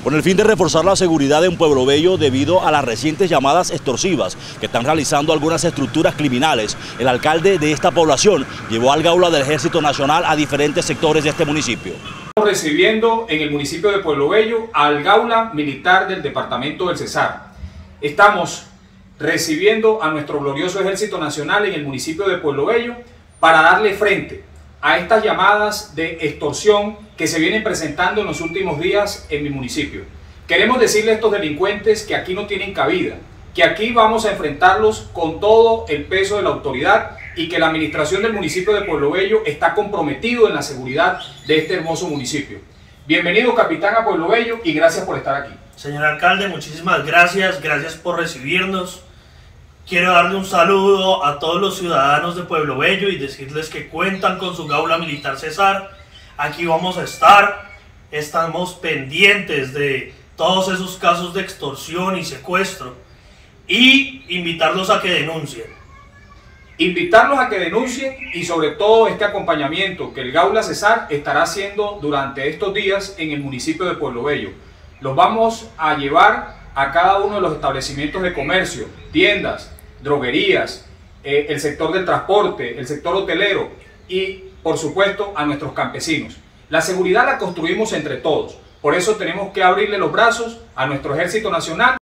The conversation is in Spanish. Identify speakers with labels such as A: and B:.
A: con el fin de reforzar la seguridad en Pueblo Bello debido a las recientes llamadas extorsivas que están realizando algunas estructuras criminales. El alcalde de esta población llevó al Gaula del Ejército Nacional a diferentes sectores de este municipio.
B: Estamos recibiendo en el municipio de Pueblo Bello al Gaula Militar del Departamento del Cesar. Estamos recibiendo a nuestro glorioso Ejército Nacional en el municipio de Pueblo Bello para darle frente a estas llamadas de extorsión que se vienen presentando en los últimos días en mi municipio. Queremos decirle a estos delincuentes que aquí no tienen cabida, que aquí vamos a enfrentarlos con todo el peso de la autoridad y que la administración del municipio de Pueblo Bello está comprometido en la seguridad de este hermoso municipio. Bienvenido, capitán, a Pueblo Bello y gracias por estar aquí.
C: Señor alcalde, muchísimas gracias por recibirnos. Quiero darle un saludo a todos los ciudadanos de Pueblo Bello y decirles que cuentan con su Gaula Militar Cesar. Aquí vamos a estar, estamos pendientes de todos esos casos de extorsión y secuestro y invitarlos a que denuncien.
B: Invitarlos a que denuncien y sobre todo este acompañamiento que el Gaula Cesar estará haciendo durante estos días en el municipio de Pueblo Bello. Los vamos a llevar a cada uno de los establecimientos de comercio, tiendas, droguerías, el sector del transporte, el sector hotelero y, por supuesto, a nuestros campesinos. La seguridad la construimos entre todos, por eso tenemos que abrirle los brazos a nuestro Ejército Nacional